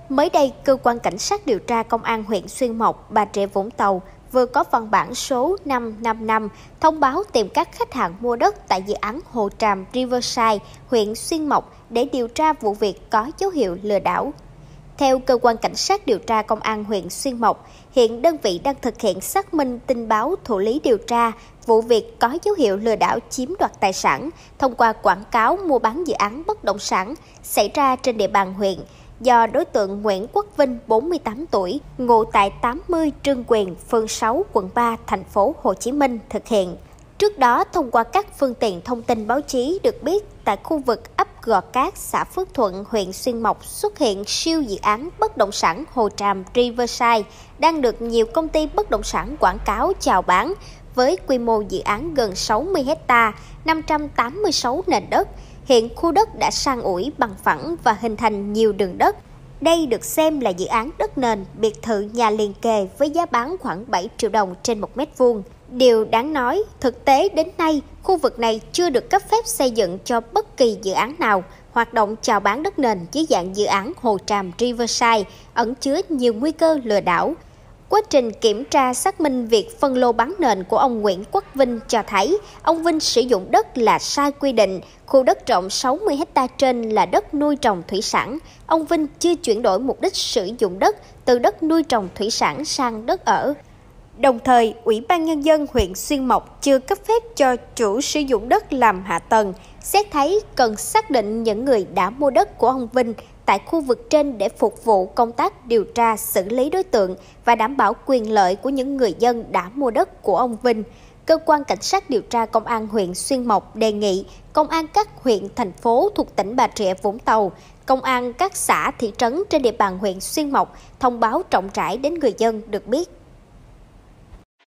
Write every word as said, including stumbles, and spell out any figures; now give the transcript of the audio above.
Mới đây, Cơ quan Cảnh sát điều tra Công an huyện Xuyên Mộc, Bà Rịa Vũng Tàu vừa có văn bản số năm năm năm thông báo tìm các khách hàng mua đất tại dự án Hồ Tràm Riverside, huyện Xuyên Mộc để điều tra vụ việc có dấu hiệu lừa đảo. Theo Cơ quan Cảnh sát điều tra Công an huyện Xuyên Mộc, hiện đơn vị đang thực hiện xác minh tin báo thụ lý điều tra vụ việc có dấu hiệu lừa đảo chiếm đoạt tài sản thông qua quảng cáo mua bán dự án bất động sản xảy ra trên địa bàn huyện do đối tượng Nguyễn Quốc Vinh, bốn mươi tám tuổi, ngụ tại tám mươi Trương Quyền, phường sáu, quận ba, thành phố Hồ Chí Minh thực hiện. Trước đó, thông qua các phương tiện thông tin báo chí được biết, tại khu vực ấp Gò Cát, xã Phước Thuận, huyện Xuyên Mộc xuất hiện siêu dự án bất động sản Hồ Tràm Riverside đang được nhiều công ty bất động sản quảng cáo chào bán với quy mô dự án gần sáu mươi héc ta, năm trăm tám mươi sáu nền đất. Hiện khu đất đã san ủi bằng phẳng và hình thành nhiều đường đất. Đây được xem là dự án đất nền, biệt thự nhà liền kề với giá bán khoảng bảy triệu đồng trên một mét vuông. Điều đáng nói, thực tế đến nay, khu vực này chưa được cấp phép xây dựng cho bất kỳ dự án nào. Hoạt động chào bán đất nền dưới dạng dự án Hồ Tràm Riverside ẩn chứa nhiều nguy cơ lừa đảo. Quá trình kiểm tra xác minh việc phân lô bán nền của ông Nguyễn Quốc Vinh cho thấy ông Vinh sử dụng đất là sai quy định, khu đất rộng sáu mươi héc ta trên là đất nuôi trồng thủy sản. Ông Vinh chưa chuyển đổi mục đích sử dụng đất từ đất nuôi trồng thủy sản sang đất ở. Đồng thời, Ủy ban Nhân dân huyện Xuyên Mộc chưa cấp phép cho chủ sử dụng đất làm hạ tầng. Xét thấy cần xác định những người đã mua đất của ông Vinh tại khu vực trên để phục vụ công tác điều tra xử lý đối tượng và đảm bảo quyền lợi của những người dân đã mua đất của ông Vinh. Cơ quan Cảnh sát điều tra Công an huyện Xuyên Mộc đề nghị Công an các huyện, thành phố thuộc tỉnh Bà Rịa Vũng Tàu, Công an các xã, thị trấn trên địa bàn huyện Xuyên Mộc thông báo rộng rãi đến người dân được biết.